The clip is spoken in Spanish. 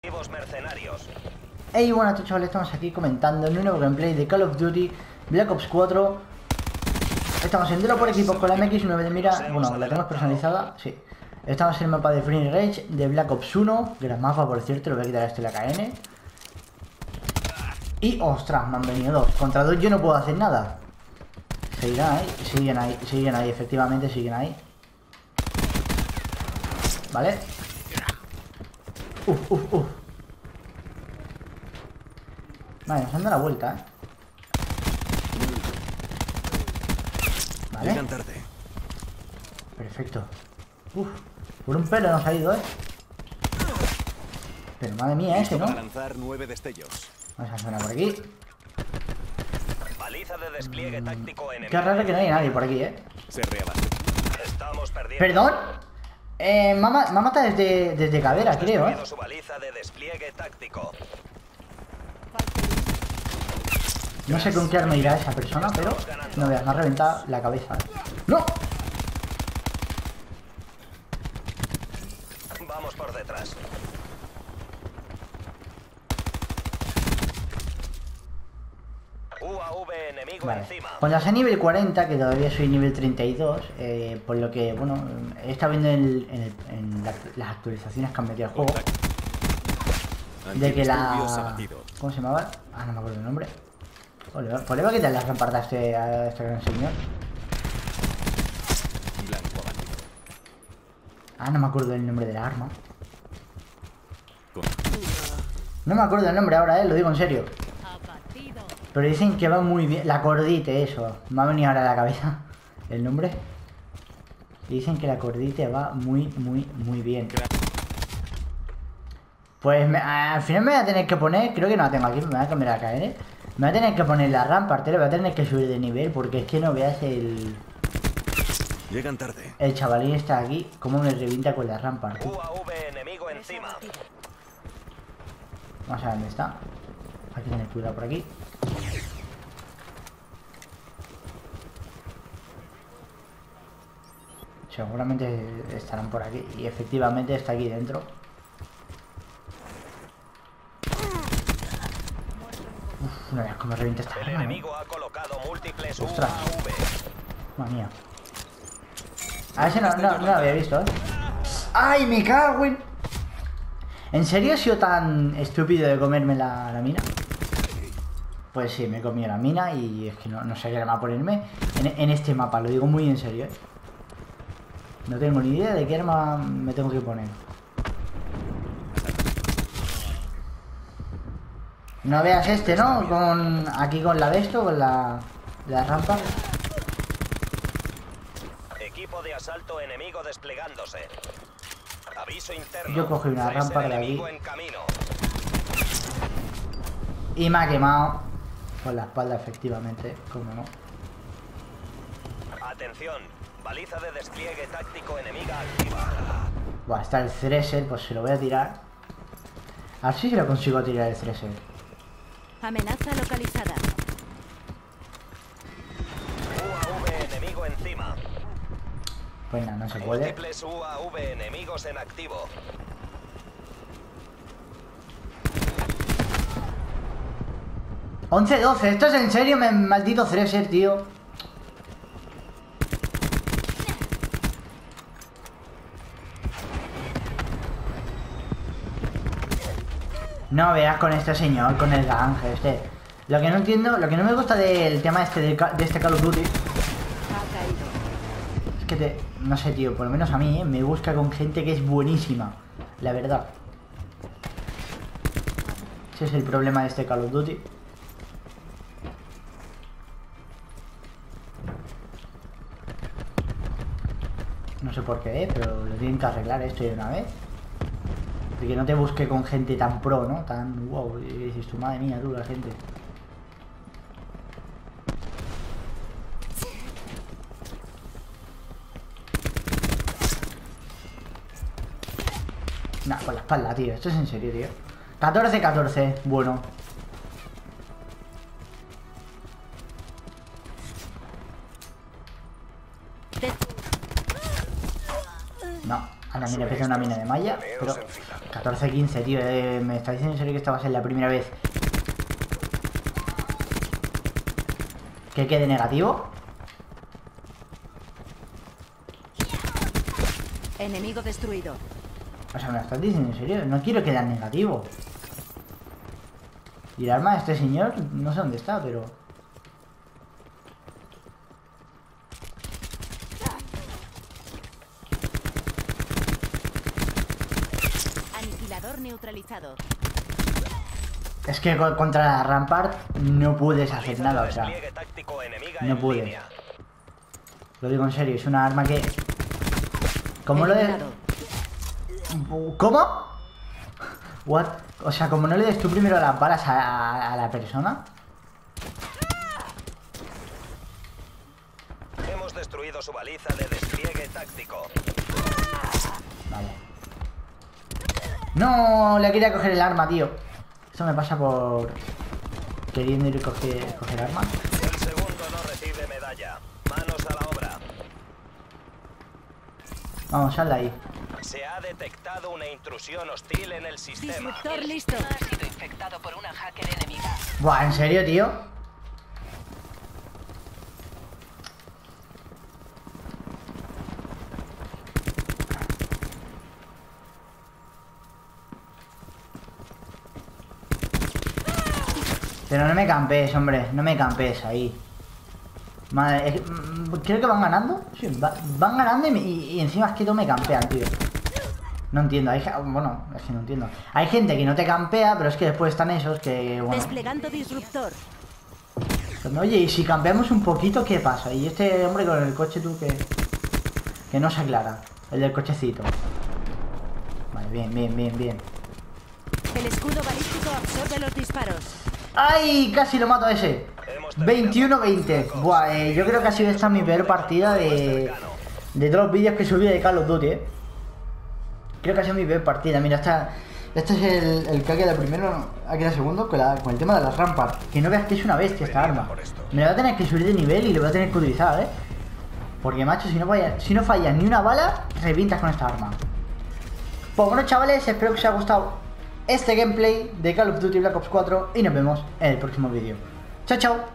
Mercenarios. Hey, buenas chavales, estamos aquí comentando en un nuevo gameplay de Call of Duty Black Ops 4. Estamos en duelo por equipos con la MX9 de mira. Bueno, la tenemos personalizada, sí. Estamos en el mapa de Free Rage de Black Ops 1. Gran mapa, por cierto, lo voy a quitar a este la KN. Y, ostras, me han venido dos. Contra dos yo no puedo hacer nada. Siguen ahí, efectivamente siguen ahí. Vale. Vale, nos han dado la vuelta, Vale. Perfecto. Por un pelo nos ha ido, Pero madre mía, ese, ¿no? Lanzar 9 destellos. Vamos a sonar por aquí. Baliza de despliegue táctico enemigo. Qué raro que no hay nadie por aquí, Se reabaste. Estamos perdiendo. ¿Perdón? Me ha matado desde cadera, creo, Su baliza de despliegue táctico. No sé con qué arma irá esa persona, pero no veas, me ha reventado la cabeza. ¡No! Vamos por detrás. UAV enemigo Vale. encima. Cuando sea nivel 40, que todavía soy nivel 32, por lo que, bueno, he estado viendo en las actualizaciones que han metido al juego, de que la... ¿Cómo se llamaba? Ah, no me acuerdo el nombre. Pues le va a quitar las rampardas a este gran señor. Ah, no me acuerdo el nombre de la arma. No me acuerdo el nombre ahora, lo digo en serio. Pero dicen que va muy bien. La cordite, eso. Me ha venido ahora a la cabeza el nombre. Dicen que la cordite va muy bien. Pues al final me voy a tener que poner. Creo que no la tengo aquí, me voy a cambiar a KN. Me voy a tener que poner la Rampart, voy a tener que subir de nivel. Porque es que no veas el... Llegan tarde. El chavalín está aquí. Cómo me revienta con la Rampart. UAV enemigo encima. Vamos a ver dónde está. Hay que tener cuidado por aquí. Seguramente estarán por aquí. Y efectivamente está aquí dentro. No veas cómo revienta esta arma. El enemigo ha colocado múltiples Ostras. UAV. Madre mía. A ese no lo había visto, ¡Ay, me cago en! ¿En serio he sido tan estúpido de comerme la mina? Pues sí, me he comido la mina y es que no sé qué arma ponerme en este mapa, lo digo muy en serio, No tengo ni idea de qué arma me tengo que poner. No veas este, ¿no? Aquí con la de esto, con la rampa. Equipo de asalto enemigo desplegándose. Aviso interno. Yo cogí una rampa de aquí. En camino. Y me ha quemado con la espalda, efectivamente, como no. Atención, baliza de despliegue táctico enemiga activa. Buah, está el Thresher, pues se lo voy a tirar. A ver si se lo consigo tirar el Thresher. Amenaza localizada. UAV enemigo encima. Pues nada, no se puede. Múltiples UAV enemigos en activo. ¡11-12! ¿Esto es en serio, maldito Thresher, tío? No veas con este señor, con el ganje este. Lo que no entiendo, lo que no me gusta del tema de este Call of Duty es que no sé, tío, por lo menos a mí, me busca con gente que es buenísima. La verdad. Ese es el problema de este Call of Duty. No sé por qué, pero lo tienen que arreglar esto de una vez. De que no te busque con gente tan pro, ¿no? Tan wow. Y dices tu madre mía, tú, la gente. Nah, con la espalda, tío. Esto es en serio, tío. 14-14. Bueno. No, a la mina empieza una mina de malla, pero 14-15, tío. ¿Me está diciendo en serio que esta va a ser la primera vez que quede negativo? Enemigo destruido. O sea, ¿me lo estás diciendo en serio? No quiero quedar negativo. Y el arma de este señor, no sé dónde está, pero... Aniquilador neutralizado. Es que contra la Rampart no puedes hacer nada, o sea... Despliegue táctico enemiga No en puedes. línea. Lo digo en serio, es una arma que... ¿Cómo lo de...? Eliminado. ¿Cómo? What? O sea, como no le des tú primero las balas a la persona. Hemos destruido su baliza de despliegue táctico. Vale. No, le quería coger el arma, tío. Esto me pasa por... queriendo ir a coger armas. El segundo no recibe medalla. Manos a la obra. Vamos, sal de ahí. Se ha detectado una intrusión hostil en el sistema. Disruptor listo. Ha sido infectado por una hacker enemiga. Buah, ¿en serio, tío? Pero no me campes, hombre. No me campes ahí. Madre, creo que van ganando. Sí, van ganando y encima es que no me campean, tío. No entiendo. Bueno, es que no entiendo. Hay gente que no te campea, pero es que después están esos que, bueno... Desplegando disruptor. Oye, y si cambiamos un poquito, ¿qué pasa? Y este hombre con el coche, tú, que no se aclara. El del cochecito. Vale, bien, bien, bien, bien. El escudo balístico absorbe los disparos. ¡Ay! Casi lo mato a ese. 21-20. Buah, yo creo que ha sido esta mi peor partida de todos los vídeos que he subido de Call of Duty, Creo que ha sido mi peor partida. Mira, este es el que ha quedado primero, ha quedado segundo con el tema de las rampas. Que no veas que es una bestia esta arma. Me la voy a tener que subir de nivel y lo voy a tener que utilizar, Porque, macho, si no fallas ni una bala, revientas con esta arma. Pues bueno, chavales, espero que os haya gustado este gameplay de Call of Duty Black Ops 4 y nos vemos en el próximo vídeo. Chao, chao.